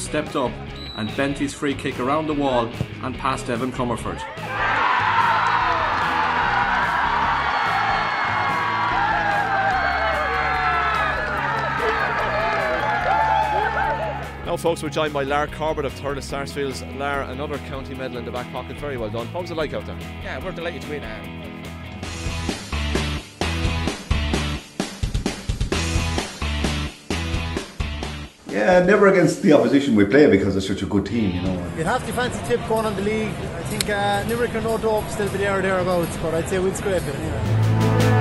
stepped up and bent his free kick around the wall and past Evan Comerford. Now folks, we're joined by Lar Corbett of Thurles Sarsfields. Lar, another county medal in the back pocket, very well done. What was it like out there? Yeah, we're delighted to win. Yeah, never against the opposition we play because it's such a good team, you know. You'd have to fancy Tipp going on the league. I think Limerick are no dope, still be there or thereabouts, but I'd say we'd scrape it anyway.